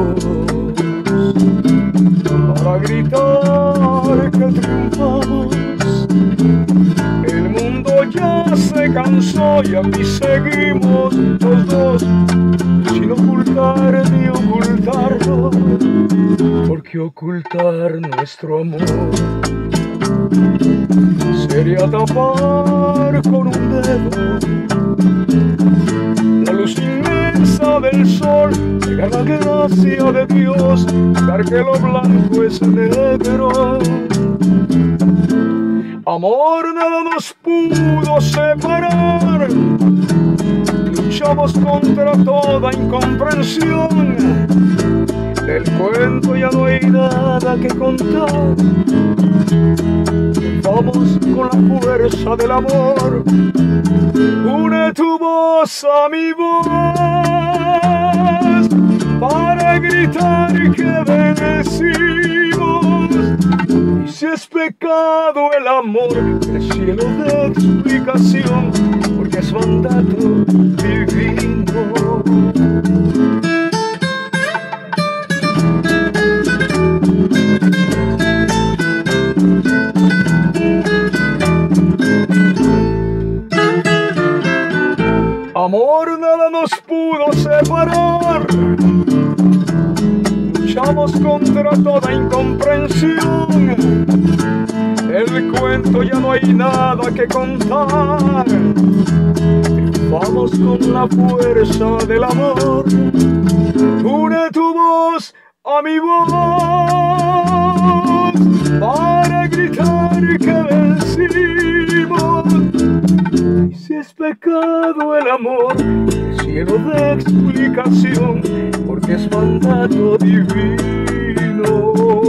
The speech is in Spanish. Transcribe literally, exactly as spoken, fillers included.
voz para gritar que triunfamos. El mundo ya se cansó y aquí seguimos los dos, sin ocultar ni ocultarlo, porque ocultar nuestro amor sería tapar con un dedo la luz inmensa del sol, negar la gracia de Dios, negar que lo blanco es negro. Amor, nada nos pudo separar, luchamos contra toda incomprensión. Del cuento ya no hay nada que contar, vamos con la fuerza del amor. Une tu voz a mi voz para gritar que bendecimos. Y si es pecado el amor, el cielo de explicación, porque es mandato divino. Amor, nada nos pudo separar, luchamos contra toda incomprensión. El cuento ya no hay nada que contar, vamos con la fuerza del amor. Une tu voz a mi voz para gritar que vencimos. Y si es pecado el amor, el cielo de explicación, porque es mandato divino.